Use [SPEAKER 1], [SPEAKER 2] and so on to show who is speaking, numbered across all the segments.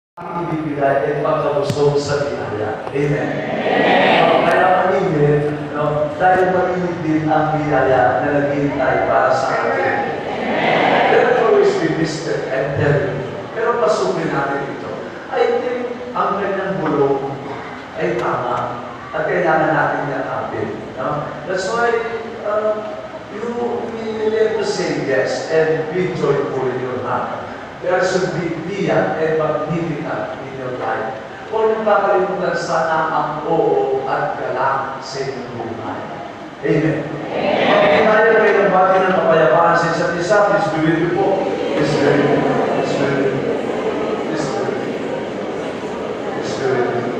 [SPEAKER 1] ibibigay ay pagkabusog sa biyaya. Amen. Kaya mainit, dahil mainit din ang biyaya na naghihintay para sa atin. There will always be misstep and terrible. Pero pasukin natin ito. I think ang kanyang bulong ay tama at kailangan natin yakapin. That's why you need to say yes and be joyful in your heart. There should be tiyak and magnificat in your life. Huwag niyong kakalimutan sana ang oo at galak sa inyong buhay. Amen. Pag tayo kayo ng bati ng kapayapaan sa isa't isa, please be with you po. Please be with you. Please be with you. Please be with you. Please be with you.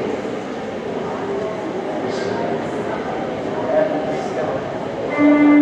[SPEAKER 1] Please be with you.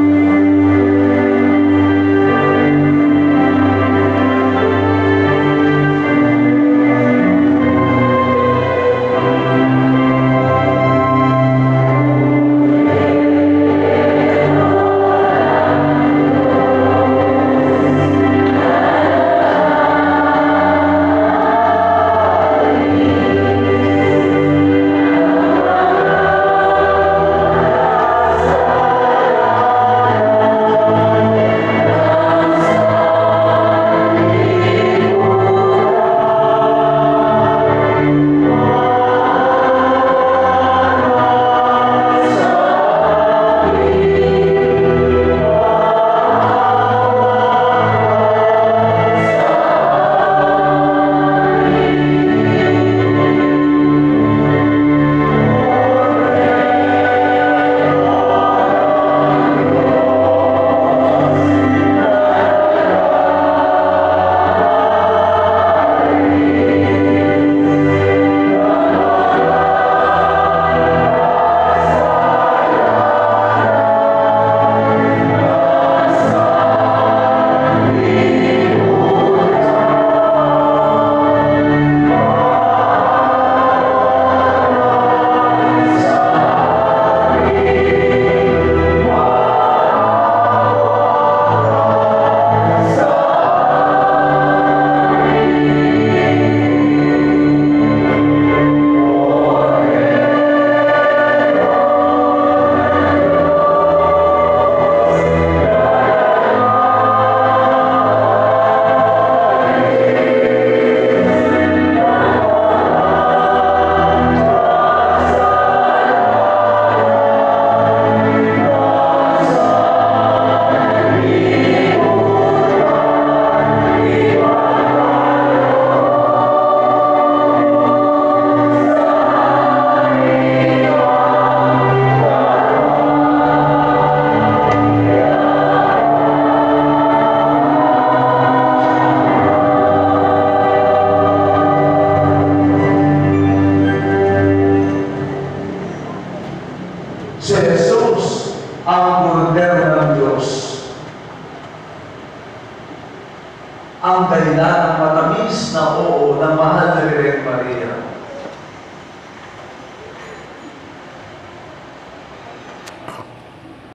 [SPEAKER 1] Si Jesus, ang Kordero ng Diyos, ang dahilan ng matamis na oo ng mahal na Birhen Maria.